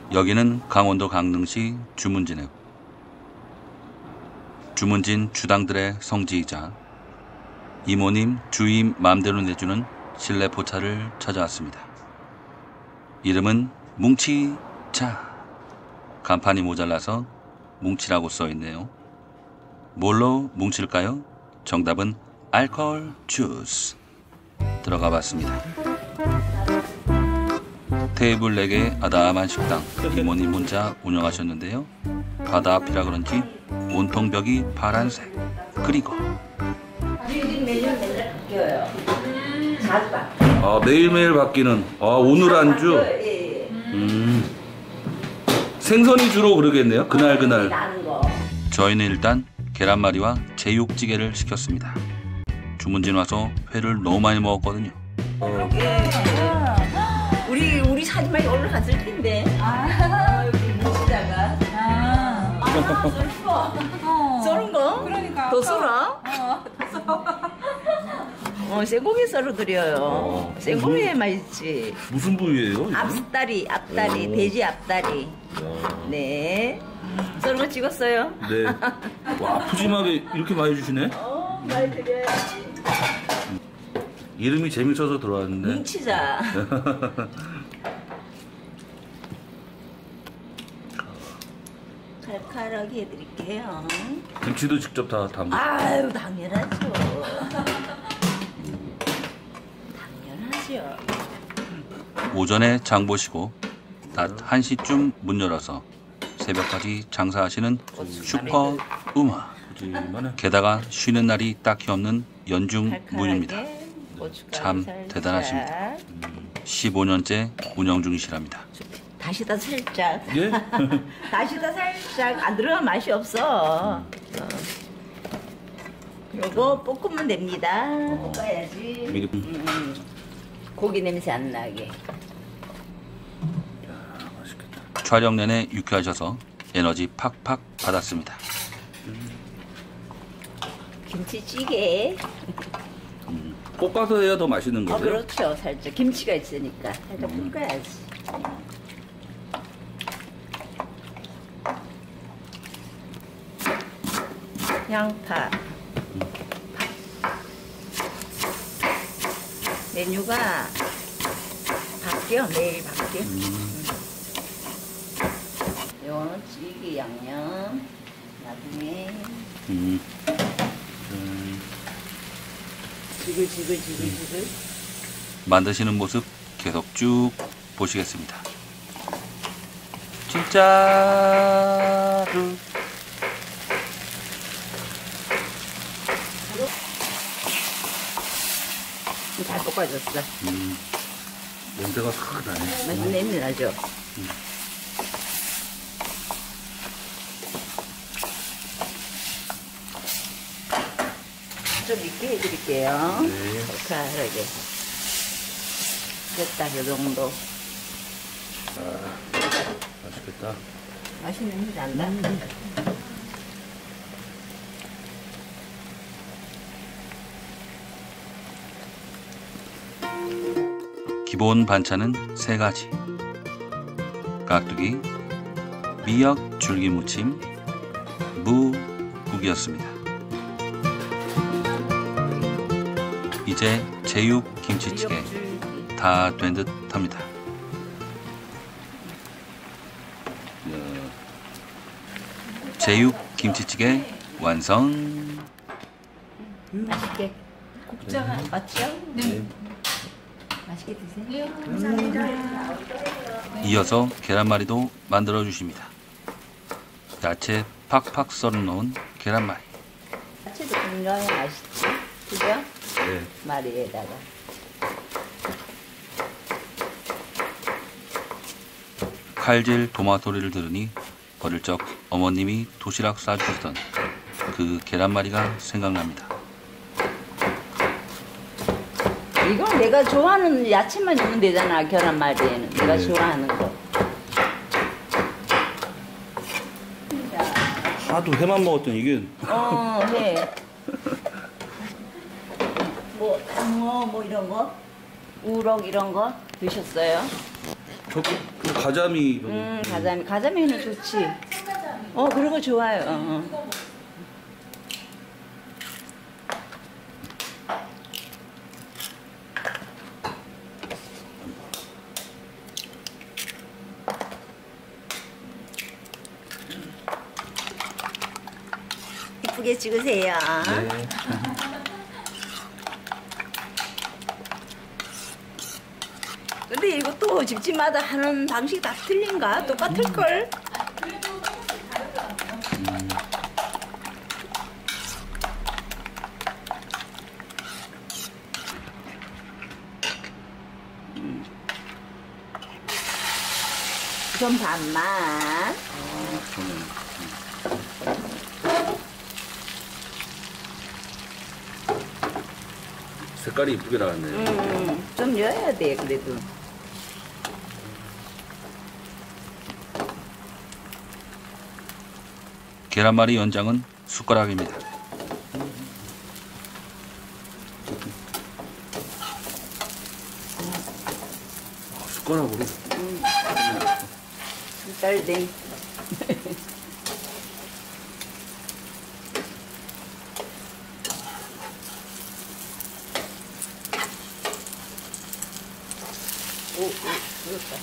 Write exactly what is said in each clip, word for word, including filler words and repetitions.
여기는 강원도 강릉시 주문진읍. 주문진 주당들의 성지이자 이모님 주임 맘대로 내주는 실내 포차를 찾아왔습니다. 이름은 뭉치차. 간판이 모자라서 뭉치라고 써있네요. 뭘로 뭉칠까요? 정답은 알코올 주스. 들어가 봤습니다. 테이블 네 개의 아담한 식당. 이모님 혼자 운영하셨는데요. 바다 앞이라 그런지 온통 벽이 파란색. 그리고 매일 매일 바뀌어요. 자주 바뀌어요. 아, 매일매일 바뀌는. 아, 오늘 안주. 예. 음. 생선이 주로 그러겠네요. 그날 그날. 나는 거. 저희는 일단 계란말이와 제육찌개를 시켰습니다. 주문진 와서 회를 너무 많이 먹었거든요. 어. 예. 우리 우리 사진 많이 올라갔을 텐데. 아, 여기 뭉치다가. 아. 아, 썰은 거? 그러니까. 더 썰어? 어. 어, 생고기 썰어 드려요. 어. 생고기에 맛있지. 무슨 부위예요? 앞다리, 앞다리, 오. 돼지 앞다리. 네. 썰은 거 찍었어요? 네. 와, 푸짐하게 이렇게 많이 주시네. 어, 많이 드려야지. 이름이 재밌어서 들어왔는데. 뭉치자. 칼칼하게 해드릴게요. 김치도 직접 다 담고. 아유, 당연하죠. 당연하죠. 오전에 장 보시고 낮 한 시쯤 문 열어서 새벽까지 장사하시는 슈퍼 우마. 게다가 쉬는 날이 딱히 없는 연중 문입니다. 참 대단하십니다. 십오 년째 운영 중이시랍니다. 다시다 살짝. 예? 다시다 살짝 안 들어가면 맛이 없어. 어. 요거 볶으면 됩니다. 볶아야지. 음, 고기 냄새 안 나게. 촬영 내내 유쾌하셔서 에너지 팍팍 받았습니다. 김치찌개. 음, 볶아서 해야 더 맛있는 어, 거죠? 그렇죠. 살짝 김치가 있으니까 살짝 음. 볶아야지. 양파. 메뉴가 바뀌어. 매일 바뀌어. 음. 요거는 찌개 양념. 나중에 음. 음. 지글지글지글지글. 만드시는 모습 계속 쭉 보시겠습니다. 진짜로. 잘 볶아줬어. 음. 냄새가 확 나네. 맛있는 냄새 나죠? 음. 좀 익게 해드릴게요. 네. 칼칼하게. 됐다, 이 정도. 아, 맛있겠다. 맛있는 냄새 안 나? 기본 반찬은 세 가지. 깍두기, 미역 줄기무침, 무국이었습니다. 이제 제육 김치찌개 다 된 듯 합니다. 제육 김치찌개 완성. 맛있게. 국자가 맞죠? 네. 맛있게 드세요. 이어서 계란말이도 만들어 주십니다. 야채 팍팍 썰어 놓은 계란말이. 야채도 굉장히 맛있지. 그죠? 네. 마리에다가. 칼질 도마소리를 들으니 어릴 적 어머님이 도시락 싸주셨던 그 계란말이가 생각납니다. 이건 내가 좋아하는 야채만 넣으면 되잖아. 계란말이에는 내가 네. 좋아하는 거. 하도 회만 먹었더니 이게 어, 해. 뭐, 당어, 뭐 이런 거? 우럭 이런 거? 드셨어요? 저 그 가자미 음, 가자미. 가자미는 좋지. 어, 그런 거 좋아요. 어, 어. 이쁘게 찍으세요. 네. 근데 이것도 집집마다 하는 방식이 다 틀린가? 똑같을걸? 음. 좀 반만. 어, 저는 색깔이 이쁘게 나왔네요. 음, 좀 넣어야 돼, 그래도. 계란말이 연장은 숟가락입니다. 아, 숟가락으로. 쌀된. 오, 오, 그렇다.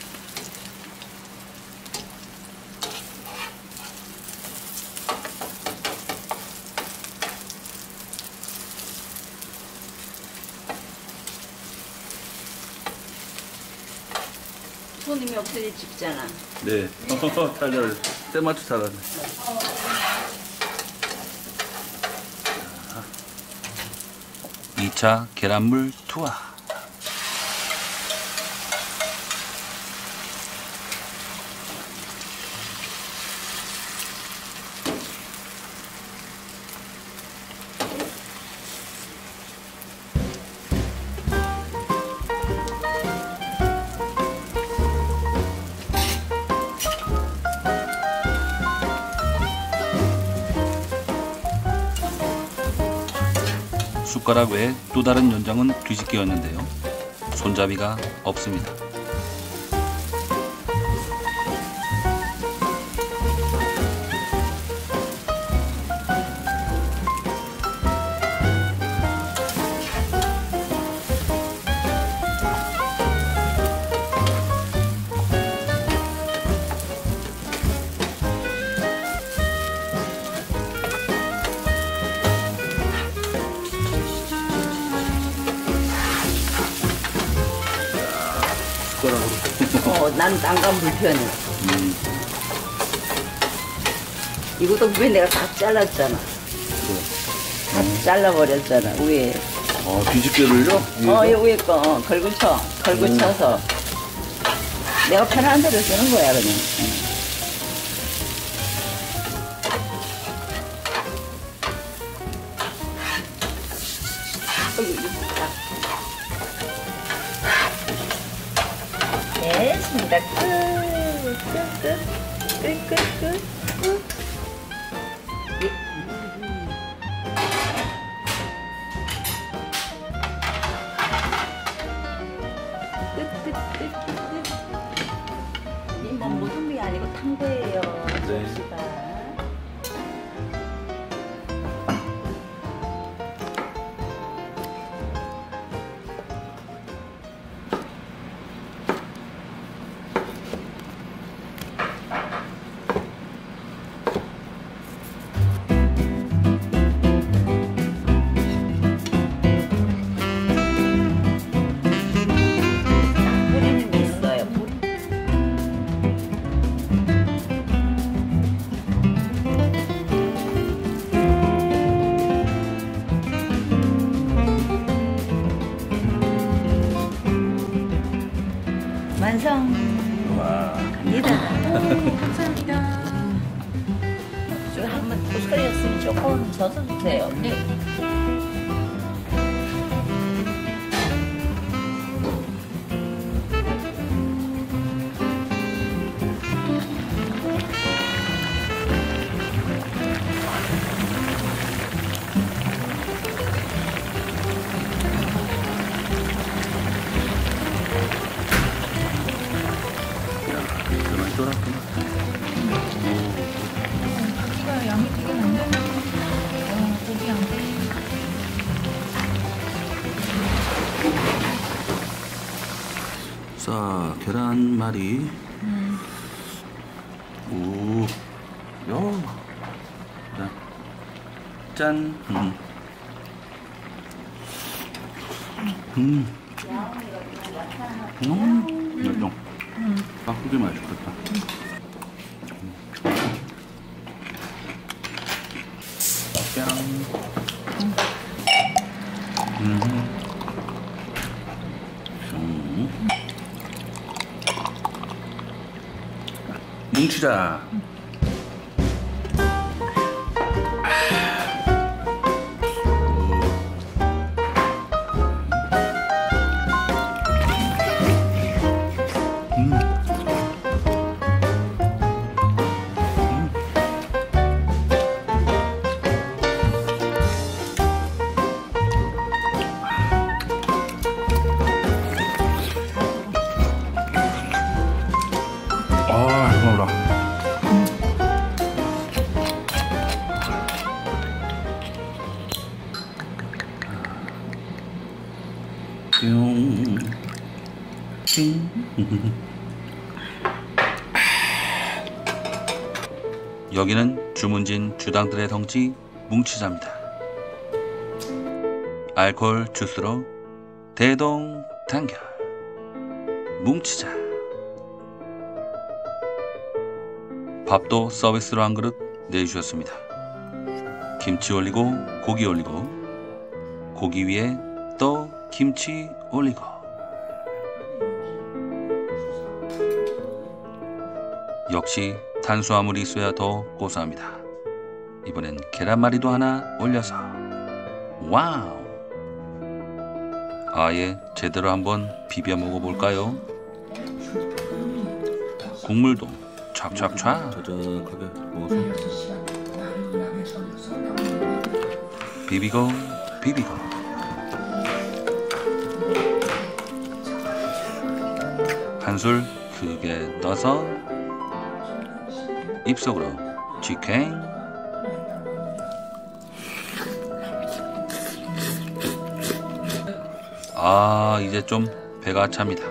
손님이 없으니 집잖아. 네. 잘 때맞춰 잘하네. 이 차 계란물 투하. 숟가락 외에 또 다른 연장은 뒤집기였는데요. 손잡이가 없습니다. 숟가락으로. 어, 난 난감 불편해. 음, 이것도 왜 내가 다 잘랐잖아. 다 잘라버렸잖아, 위에. 아, 뒤집개를요? 어, 이 위에 거, 어, 걸고 쳐. 걸고 음. 쳐서. 내가 편한 대로 쓰는 거야, 그냥. 어이구, 이쁘다. 됐습니다. 끝, 끝, 끝, 끝, 끝, 끝, 끝. 예. 끝, 끝, 끝, 끝, 끝. 이뭐 모둠이 아니고 탕거예요. 네. 접시가. 뿌리는 있어요. 뿌리. 완성. 와. 갑니다. 감사합니다. 저 한번 고소리였으면 조금 더 써주세요. 네. 쫄았구나. 고기가 양이 되게 많네. 어, 고기 양. 자, 계란말이. 음. 오, 요. 자, 짠. 음. 음. 음. 맛있어. 음. 깍두기 맛있겠다. 짠. 음. 음. 뭉치자. 아, 고마워라. 뿅. 띵. 여기는 주문진 주당들의 덩치 뭉치자입니다. 알코올 주스로 대동 단결 뭉치자. 밥도 서비스로 한 그릇 내주셨습니다. 김치 올리고 고기 올리고 고기 위에 또 김치 올리고. 역시 탄수화물이 있어야 더 고소합니다. 이번엔 계란말이도 하나 올려서 와우. 아예 제대로 한번 비벼 먹어볼까요? 국물도 촥촥촥 자작하게 먹어서 비비고 비비고 한술 크게 넣어서 입속으로 직행. 아, 이제 좀 배가 찹니다.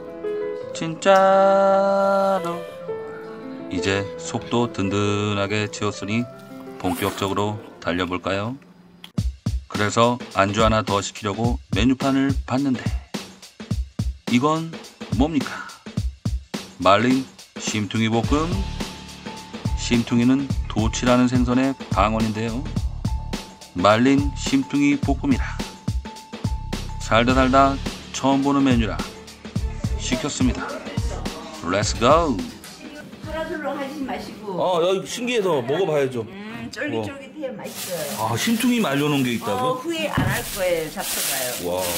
진짜로 이제 속도 든든하게 채웠으니 본격적으로 달려볼까요? 그래서 안주 하나 더 시키려고 메뉴판을 봤는데 이건 뭡니까? 말린 심퉁이 볶음. 심퉁이는 도치라는 생선의 방언인데요. 말린 심퉁이 볶음이라 살다 살다 처음 보는 메뉴라 시켰습니다. 렛츠 고! 하나둘러 하지 마시고. 아, 야, 신기해서 먹어봐야죠. 음, 쫄깃쫄깃해야 맛있어요. 아, 심퉁이 말려놓은 게 있다고? 어, 후회 안 할 거예요. 잡숴가요. 와.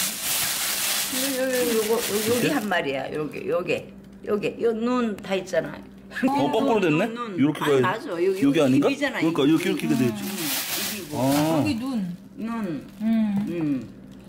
여기 요거 요- 여기 한 마리야. 여기 요게 요게 요 눈 다 있잖아. 어, 거꾸로 됐네? 이렇게 아니, 가야지. 맞아. 여기, 여기 아닌가? 입이잖아. 그러니까 이렇게 이렇게 음, 돼야지. 음, 입이고. 아. 고기 눈. 눈. 음. 음.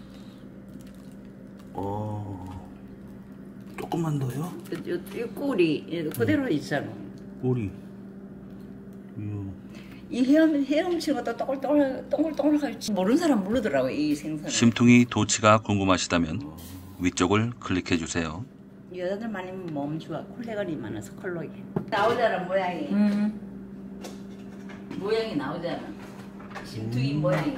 어. 조금만 더요? 요, 요, 요 꼬리 그대로 있잖아. 꼬리. 이요. 이 헤엄 헤엄치고도 동글동글 동글동글할지 모르는 사람 모르더라고 이 생선. 심퉁이 도치가 궁금하시다면 위쪽을 클릭해 주세요. 여자들 많이 몸 좋아. 콜레건이 많아서 콜로겐. 나오잖아 모양이. 음. 모양이 나오잖아. 심퉁이 모양이.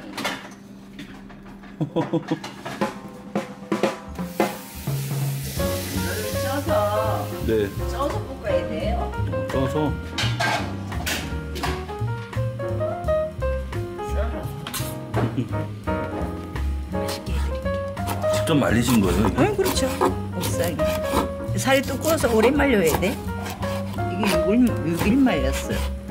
이거를 쪄서 네. 쪄서 볶아야 돼요. 떠서. 썰어. 맛있게 해드릴게요. 직접 말리신 거예요? 이거? 응, 그렇죠. 옥상에. 살이 두꺼워서 오래 말려야 돼. 이게 육 일, 육 일 말렸어.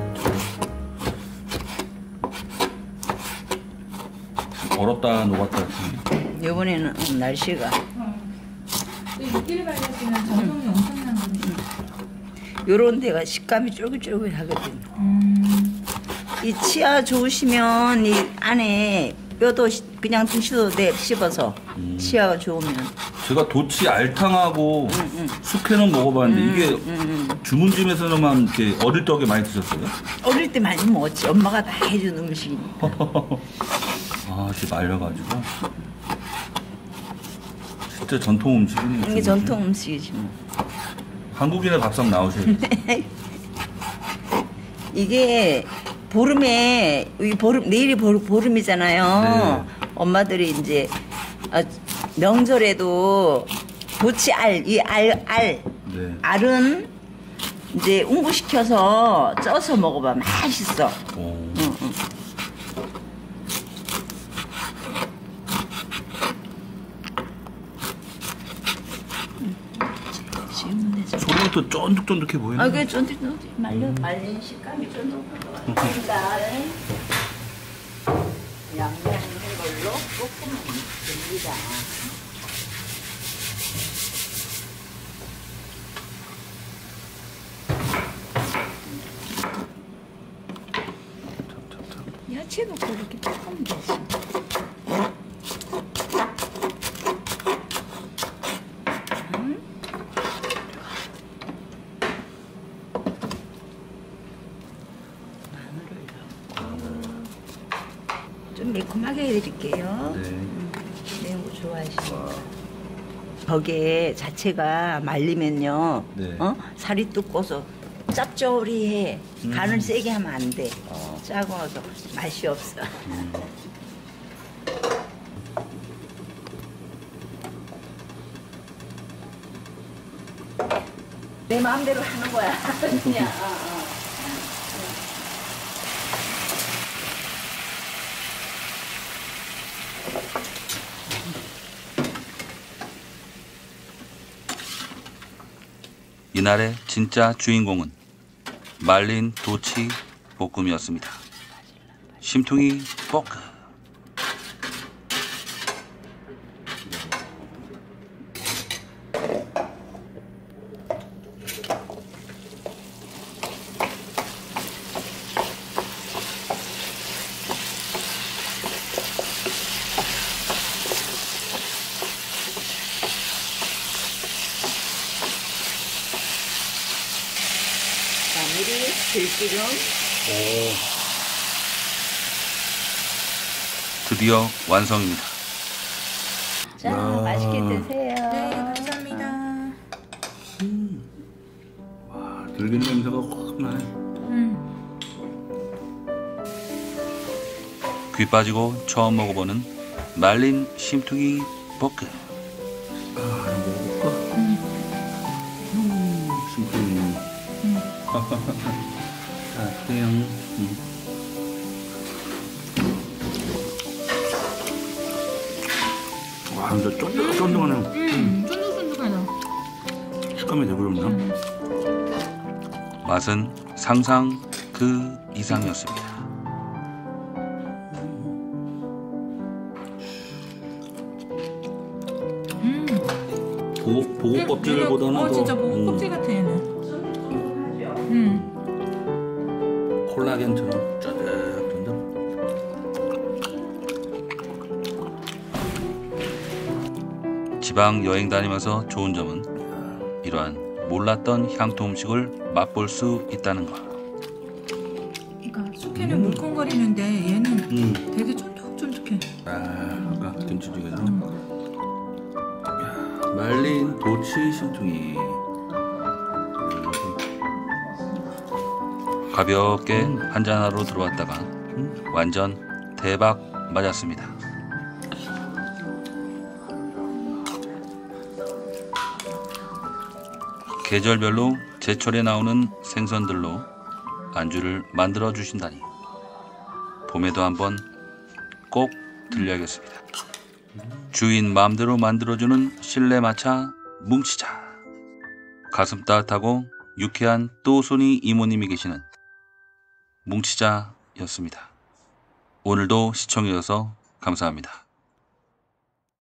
얼었다 녹았다. 이번에는 음, 날씨가. 육 일 말렸으면 저속이 엄청난 거네. 요런 데가 식감이 쫄깃쫄깃하거든. 음. 이 치아 좋으시면 이 안에 뼈도 시- 그냥 드셔도 돼, 씹어서. 치아가 좋으면. 제가 도치 알탕하고 응, 응. 숙회는 먹어봤는데 이게 응, 응. 주문집에서만 이렇게 어릴 적에 많이 드셨어요? 어릴 때 많이 먹었지. 엄마가 다 해준 음식이니까. 아, 진짜 말려가지고. 진짜 전통 음식이네요. 이게 중국집. 전통 음식이지 뭐. 한국인의 밥상 나오셔야죠. 이게 보름에 이 보름 내일이 보름, 보름이잖아요. 네. 엄마들이 이제 아, 명절에도 도치알 이 알 알 네. 알은 이제 웅구시켜서 쪄서 먹어봐 맛있어. 오. 응, 응. 지금 되죠. 소리부터 쫀득쫀득해 보이네. 아, 그게 쫀득쫀득 말려 말린 식감이 쫀득쫀득하니까 양념한 걸로 볶으면 됩니다. 야채 넣고 이렇게 볶으면 되지. 좀 매콤하게 해드릴게요. 네. 매운 거 좋아하시니까. 저게 자체가 말리면요, 네. 어? 살이 두꺼워서 짭조리해. 음. 간을 세게 하면 안 돼. 아. 짜고서 맛이 없어. 음. 내 마음대로 하는 거야. 그냥. 어, 어. 이날의 진짜 주인공은 말린 도치 볶음이었습니다. 심퉁이 볶음. 마무리 들기름. 오. 드디어 완성입니다. 자, 야. 맛있게 드세요. 네, 감사합니다. 와, 들긴 냄새가 확 나네. 음. 귀 빠지고 처음 먹어보는 말린 심퉁이 볶음. 아, 이거 먹어볼까? 음, 심퉁이. 자, 태양. 음. 와, 진짜 쫀득쫀득하네. 음, 쫀득쫀득하다. 식감이 되버렸네. 맛은 상상 그 이상이었습니다. 음. 보고, 보고 껍질보다는 어, 더 진짜 보고 음, 껍질 같아, 얘는. 음. 콜라겐처럼 쫀득쫀득. 지방 여행 다니면서 좋은 점은 이러한 몰랐던 향토 음식을 맛볼 수 있다는 것. 그러니까 숙회는 물컹거리는데 얘는 음. 되게 쫀득쫀득해. 아, 아까 김치찌개죠. 음. 말린 도치 심퉁이. 가볍게 한잔하러 들어왔다가 완전 대박 맞았습니다. 계절별로 제철에 나오는 생선들로 안주를 만들어 주신다니 봄에도 한번 꼭 들려야겠습니다. 주인 마음대로 만들어주는 실내 마차 뭉치자. 가슴 따뜻하고 유쾌한 또손이 이모님이 계시는 뭉치자였습니다. 오늘도 시청해주셔서 감사합니다.